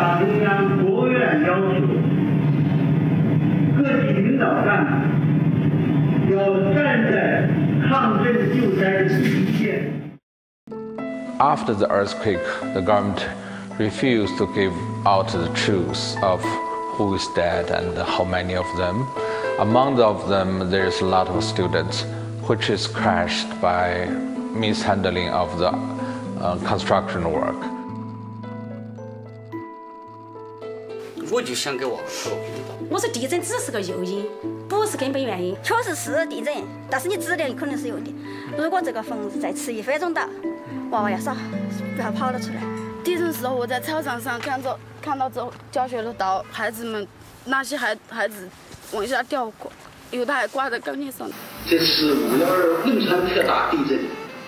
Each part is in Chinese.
党中央、国务院要求各级领导干部要站在抗震救灾的第一线。 After the earthquake, the government refused to give out the truth of who is dead and how many of them. Among them, there's a lot of students, which is crashed by mishandling of the construction work. 我就想给娃说， 我说地震只是个诱因，不是根本原因。 确实是地震，但是你指的肯定是有的。如果这个房子再迟1分钟到，娃娃要少，不要跑了出来。 地震时候我在操场上看到走教学楼道，孩子们那些孩子往下掉过，有的还挂在钢筋上。 这是5.2汶川特大地震，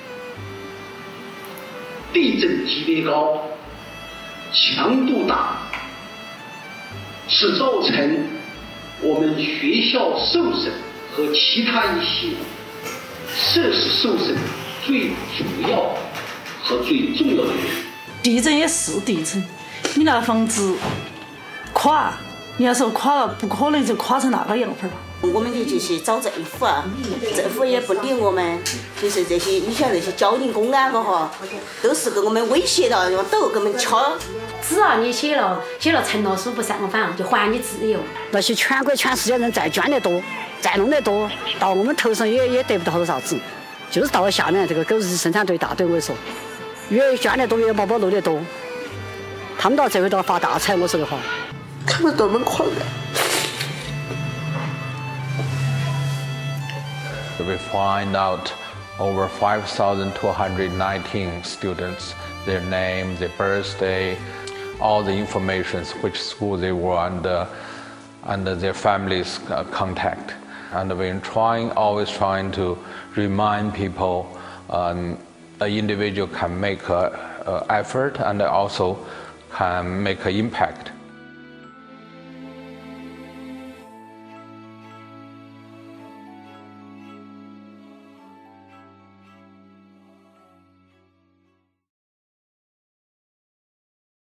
地震级别高，强度大，是造成我们学校受损和其他一些设施受损最主要和最重要的原因。 地震也是地震，你那房子垮，你要说垮了，不可能就垮成那个样法了。 我们就是找政府啊，政府也不理我们，就是这些，你像那些交警、公安个哈，都是给我们威胁了，用刀给我们敲。 只要你写了承诺书不上访，就还你自由。 那些全国全世界人再捐得多，再弄得多，到我们头上也得不到多少子，就是到了下面这个狗日生产队大队，我跟你说，越捐得多越宝宝漏得多，他们到这回都要发大财，我说的话。 他们多么狂啊！ We find out over 5,219 students, their name, their birthday, all the information, which school they were under their families' contact. And we're always trying to remind people an individual can make an effort and also can make an impact